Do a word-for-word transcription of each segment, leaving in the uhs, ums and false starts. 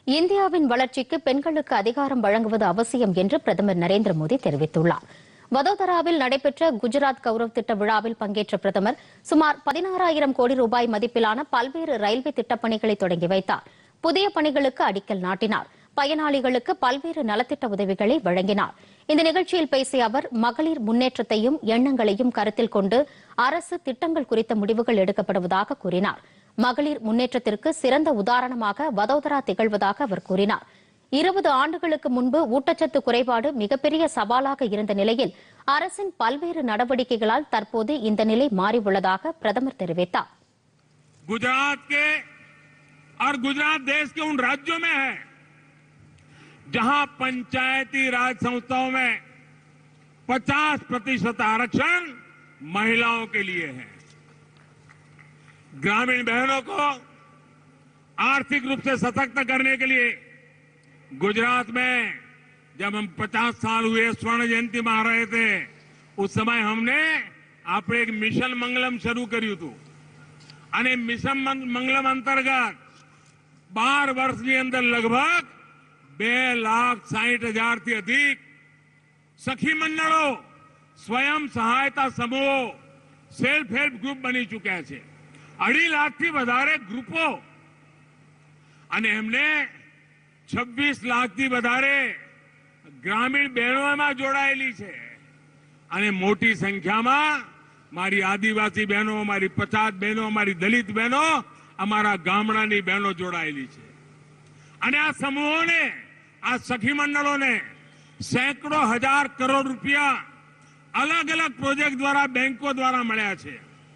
இந்தியாவின் வளர்ச்சிக்கு பெண்களுக்கு அதிகாரம் வழங்குவது அவசியம் என்று பிரதமர் நரேந்திர மோடி தெரிவித்துள்ளார். வதோதராவில் நடைபெற்ற குஜராத் கௌரவ் திட்ட விழாவில் பங்கேற்ற பிரதமர் சுமார் பதினாறாயிரம் கோடி ரூபாய் மதிப்பிலான பல்வேறு ரயில்வே திட்டப்பணிகளை தொடங்கி வைத்தார். புதிய பணிகளுக்கு அடிக்கல் நாட்டினார். பயனாளிகளுக்கு பல்வேறு நலத்திட்ட உதவிகளை வழங்கினார். இந்த நிகழ்ச்சியில் பேசிய அவர், மகளிர் முன்னேற்றத்தையும் எண்ணங்களையும் கருத்தில் கொண்டு அரசு திட்டங்கள் குறித்த முடிவுகள் எடுக்கப்படுவதாக கூறினார். மகளிர் முன்னேற்றத்திற்கு சிறந்த உதாரணமாக வதோதரா திகழ்வதாக அவர் கூறினார். இருபது ஆண்டுகளுக்கு முன்பு ஊட்டச்சத்து குறைபாடு மிகப்பெரிய சவாலாக இருந்த நிலையில் அரசின் பல்வேறு நடவடிக்கைகளால் தற்போது இந்த நிலை மாறியுள்ளதாக பிரதமர் தெரிவித்தார். गुजरात के और गुजरात देश के उन राज्यों में है जहां पंचायती राज संस्थाओं में पचास प्रतिशत आरक्षण महिलाओं के लिए है। ग्रामीण बहनों को आर्थिक रूप से सशक्त करने के लिए गुजरात में जब हम पचास साल हुए स्वर्ण जयंती मना रहे थे, उस समय हमने आप एक मिशन मंगलम शुरू કર્યું હતું અને મિશન મંગલમ અંતર્ગત બાર વર્ષની અંદર લગભગ બે લાખ સાહીઠ હજાર થી અધિક સખી મંડળો, સ્વયં સહાયતા સમૂહો, સેલ્ફ હેલ્પ ગ્રુપ બની ચૂક્યા છે. અઢી લાખ થી વધારે ગ્રુપો અને એમને છવ્વીસ લાખ થી વધારે ગ્રામીણ બહેનોમાં જોડાયેલી છે અને મોટી સંખ્યામાં મારી આદિવાસી બહેનો, મારી પછાત બહેનો, મારી દલિત બહેનો, અમારા ગામડાની બહેનો જોડાયેલી છે. અને આ સમૂહોને, આ સખી મંડળોને સેંકડો હજાર કરોડ રૂપિયા અલગ અલગ પ્રોજેક્ટ દ્વારા બેંકો દ્વારા મળ્યા છે.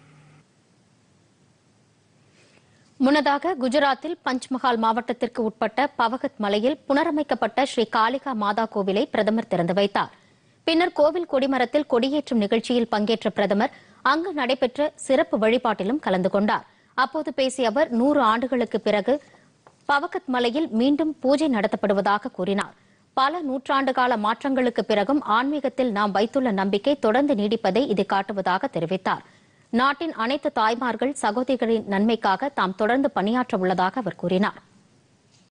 முன்னதாக குஜராத்தில் பஞ்ச்மஹால் மாவட்டத்திற்கு உட்பட்ட பவகத் மலையில் புனரமைக்கப்பட்ட ஸ்ரீ காளிகா மாதா கோவிலை பிரதமர் திறந்து வைத்தார். பின்னர் கோவில் கொடிமரத்தில் கொடியேற்றும் நிகழ்ச்சியில் பங்கேற்ற பிரதமர் அங்கு நடைபெற்ற சிறப்பு வழிபாட்டிலும் கலந்து கொண்டார். அப்போது பேசிய அவர், நூறு ஆண்டுகளுக்கு பிறகு பவகத் மலையில் மீண்டும் பூஜை நடத்தப்படுவதாக கூறினார். பல நூற்றாண்டுகால மாற்றங்களுக்கு பிறகும் ஆன்மீகத்தில் நாம் வைத்துள்ள நம்பிக்கை தொடர்ந்து நீடிப்பதை இது காட்டுவதாக தெரிவித்தார். நாட்டின் அனைத்து தாய்மார்கள், சகோதரிகளின் நன்மைக்காக தாம் தொடர்ந்து பணியாற்ற உள்ளதாக அவர் கூறினார்.